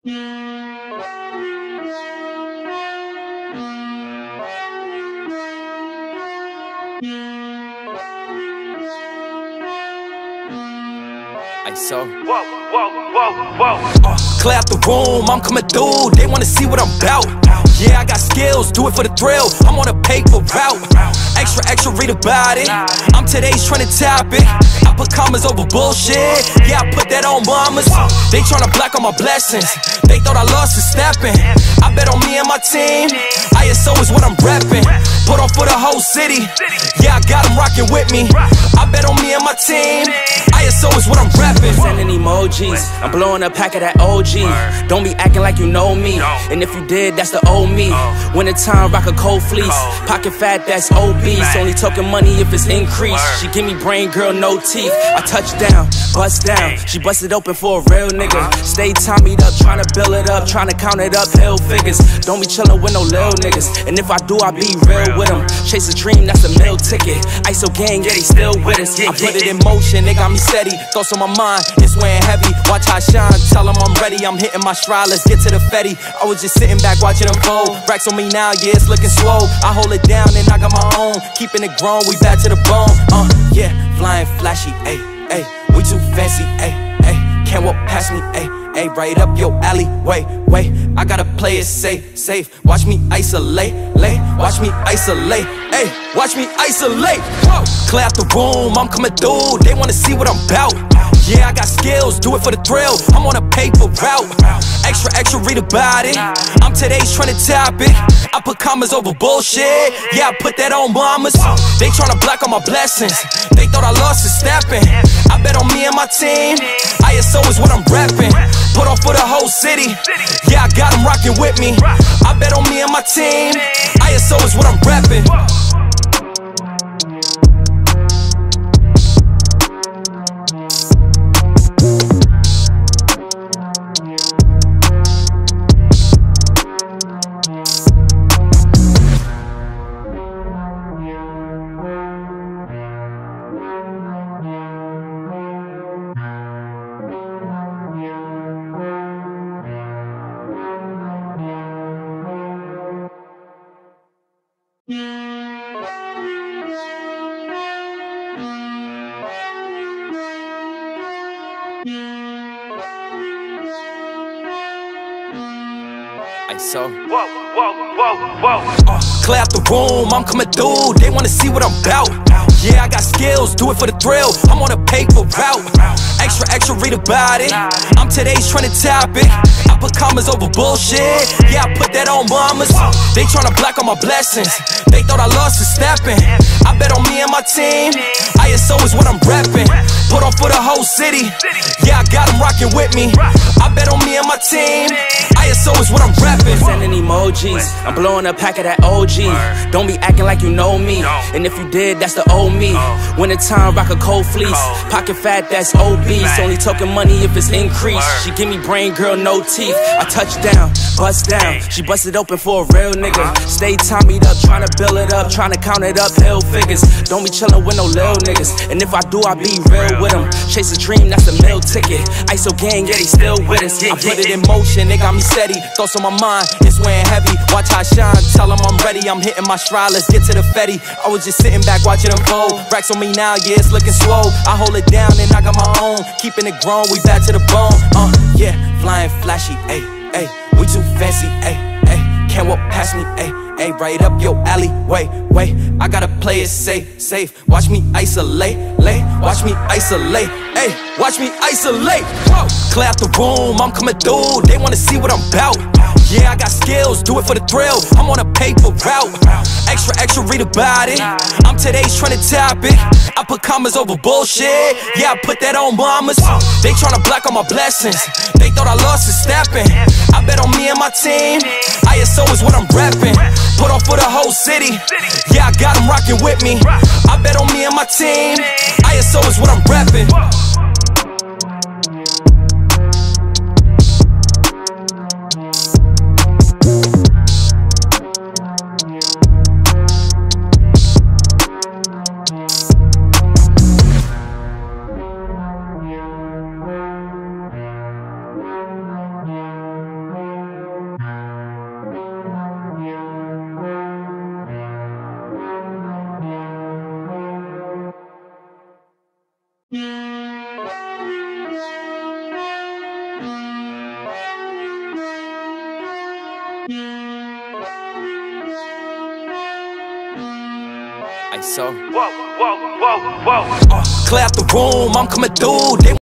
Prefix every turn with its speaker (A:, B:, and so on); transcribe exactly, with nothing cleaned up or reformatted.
A: So, whoa, whoa, whoa, whoa. Uh, clear out the room, I'm coming through. They wanna see what I'm about. Yeah, I got skills, do it for the thrill. I'm on a paper route. Extra, extra, read about it. I'm today's trending topic. I put commas over bullshit. Yeah, I put that on mamas. They tryna block all my blessings. They thought I lost for stepping. I bet on me and my team. I S O is what I'm repping. Put on for the whole city. Yeah, I got them rocking with me. I bet on me and my team. I S O is what I'm repping.
B: Sending emojis, I'm blowing a pack of that O G. Don't be acting like you know me. And if you did, that's the old me. Winter time, rock a cold fleece. Pocket fat, that's obese. Only talking money if it's increased. She give me brain, girl, no teeth. I touch down, bust down. She busted open for a real nigga. Stay Tommy'd up, trying to build it up, trying to count it up, hill figures. Don't be chillin' with no lil niggas. And if I do, I be real with them. Chase a dream, that's a meal ticket. I S O gang, yeah, they still with us.
A: I put it in motion, they got me steady. Thoughts on my mind, it's weighing heavy. Watch how I shine, tell them I'm ready. I'm hitting my stride, let's get to the Fetty. I was just sitting back watching them fold. Racks on me now, yeah, it's looking swole. I hold it down and I got my own. Keeping it grown, we back to the bone. Uh, yeah, flying flashy, ayy, ayy. We too fancy, ayy, ayy. Can't walk past me, ayy, ayy. Right up your alley, wait, wait. I gotta play it safe, safe. Watch me isolate, lay. Watch me isolate, ayy. Watch me isolate. Whoa. Clear out the room, I'm coming through. They wanna see what I'm about. Yeah, I got skills, do it for the thrill. I'm on a paper route. Extra, extra, read about it. I'm today's trending topic. I put commas over bullshit. Yeah, I put that on mamas. They tryna block all my blessings. They thought I lost for stepping. I bet on me and my team. I S O is what I'm repping. Put on for the whole city. Yeah, I got them rocking with me. I bet on me and my team. I S O is what I'm repping. So, whoa, whoa, whoa, whoa. Uh, clear out the room, I'm coming through. They wanna see what I'm about. Yeah, I got skills, do it for the thrill. I'm on a paper route. Extra, extra, read about it. I'm today's trending topic. I put commas over bullshit. Yeah, I put that on mamas. They tryna block all my blessings. They thought I lost for stepping. I bet on me and my team. I S O is what I'm repping. Put on for the whole city. Yeah, I got them rocking with me. I bet on me and my team. I S O is what I'm repping.
B: Sending emojis, I'm blowing a pack of that O G. Don't be acting like you know me. And if you did, that's the old me. Winter time, rock a cold fleece. Pocket fat, that's obese. Only talking money if it's increased. She give me brain, girl, no teeth. I touch down, bust down. She busted open for a real nigga. Stay Tommy'd up, trying to build it up, trying to count it up, hill figures. Don't be chillin' with no lil niggas. And if I do, I be real with them. Chase a dream, that's a meal ticket. I S O gang, yeah, they still with us.
A: I put it in motion, they got me steady. Thoughts on my mind, it's weighing heavy. Watch how I shine, tell them I'm ready. I'm hitting my stride, let's get to the Fetty. I was just sitting back watching them fold. Racks on me now, yeah, it's looking swole. I hold it down and I got my own. Keeping it grown, we back to the bone. Uh, yeah, flying flashy, ayy, ayy. We too fancy, ayy, ayy. Can't walk past me, ayy, ayy. Right up your alley, wait, wait. I gotta play it safe, safe. Watch me isolate, lay. Watch me isolate, ayy. Watch me isolate. Whoa. Clear out the room, I'm coming through. They wanna see what I'm about. Yeah, I got skills, do it for the thrill. I'm on a paper route. Extra, extra, read about it. I'm today's trending topic. I put commas over bullshit. Yeah, I put that on mamas. They tryna block all my blessings. They thought I lost for stepping. I bet on me and my team. I S O is what I'm repping. Put on for the whole city. Yeah, I got them rocking with me. I bet on me and my team. I S O is what I'm repping. Like so. Whoa, whoa, whoa, whoa. Uh, clear out the room, I'm coming through. They